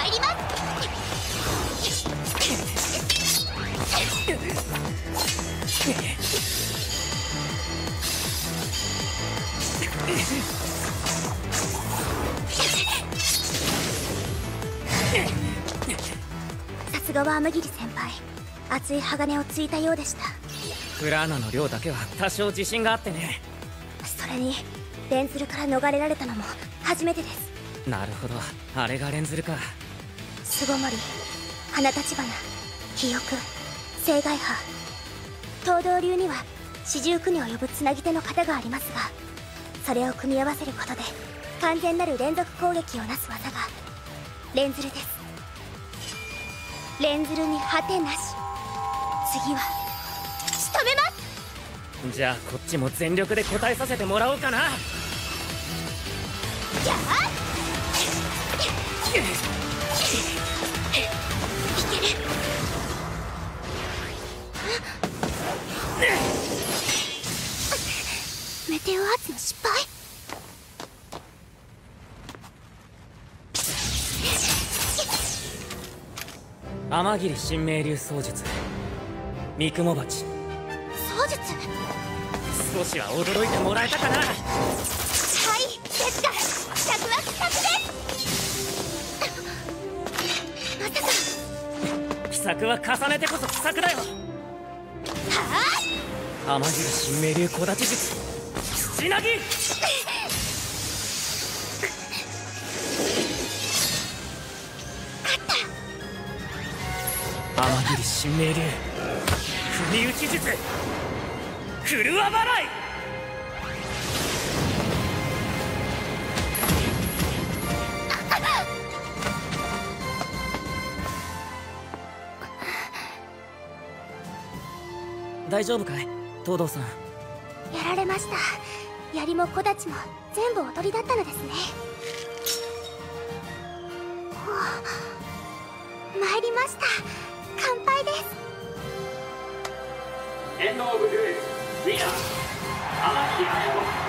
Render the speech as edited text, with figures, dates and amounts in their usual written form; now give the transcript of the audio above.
参ります。さすがは天霧先輩、熱い鋼をついたようでした。 フラーナの量だけは多少自信があってね。 それにレンズルから逃れられたのも初めてです。 なるほど、あれがレンズルか。 巣ごもり、花立花、記憶、青涯波。東道流には四十九に及ぶつなぎ手の型がありますが、それを組み合わせることで完全なる連続攻撃をなす技がレンズルです。レンズルに果てなし。次は仕留めます。 じゃあこっちも全力で応えさせてもらおうかな。 じゃあいける。メテオアーツの失敗。 天霧神明流槍術、三雲鉢。 槍術。 少しは驚いてもらえたかな。 はい、ですが奇策は奇策です。まさか。 奇策は重ねてこそ奇策だよ。 は天霧神明流小太刀術、土なぎ。天霧神明流踏み打ち術、振るわ払い。大丈夫かい東堂さん。 やられました。槍も小太刀も全部おとりだったのですね。参りました。乾杯です。 エンドオブデュエルウィナー天霧綾子。